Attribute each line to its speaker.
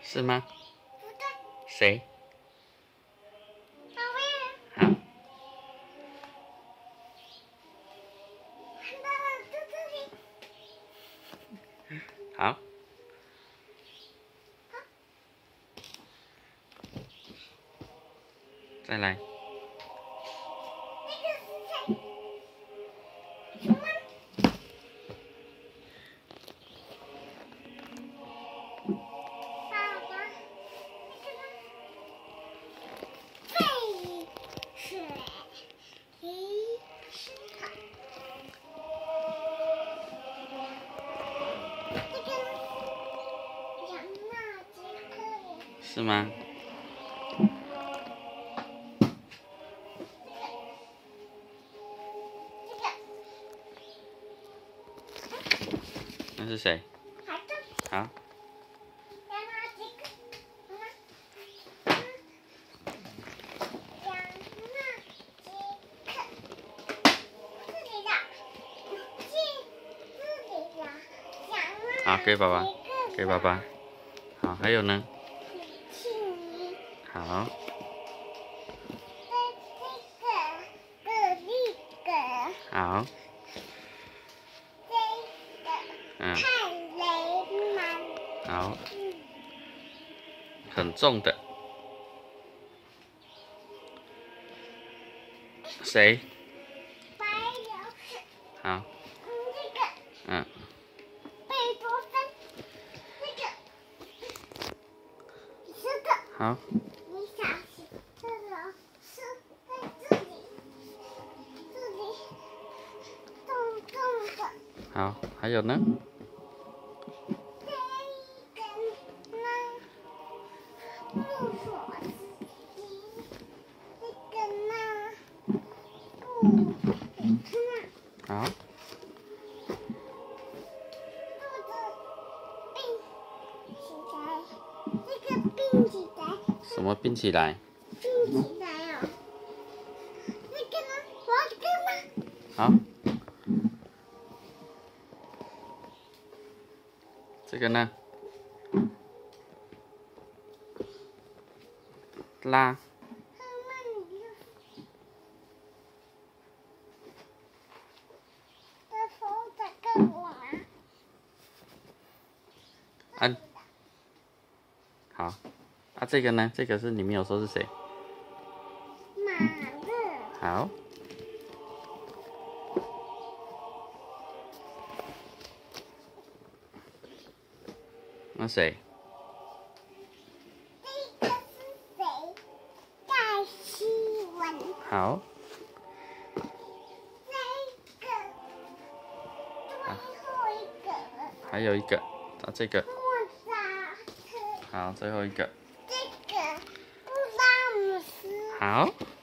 Speaker 1: 是吗？
Speaker 2: 不对。
Speaker 1: 谁？
Speaker 2: 好喂。
Speaker 1: 好。
Speaker 2: 看到了，在这里。
Speaker 1: 好。再来。
Speaker 2: 那个是谁？什么？爸爸，那个呢？沸水提示好。这个呢？养马杰克。
Speaker 1: 是吗？那是谁？好。好，给爸爸，给爸爸。好，还有呢？好。好。嗯。好。很重的。谁？好。嗯。好。
Speaker 2: 你小心，这个是在这里，重重的。
Speaker 1: 好，还有呢？
Speaker 2: 这一根呢，木锁丝机，这个呢，
Speaker 1: 好。什么并起来？
Speaker 2: 并起来哦。那个呢？我要这个吗？
Speaker 1: 好。这个呢？拉。按。好。啊，这个呢？这个是你没有说是谁？
Speaker 2: 马乐。
Speaker 1: 好。那谁？
Speaker 2: 这个是谁？盖希文。
Speaker 1: 好。
Speaker 2: 这个最后一个。
Speaker 1: 还有一个，啊，这个。
Speaker 2: 莫扎特。
Speaker 1: 好，最后一个。
Speaker 2: 这个布拉姆斯。
Speaker 1: 好。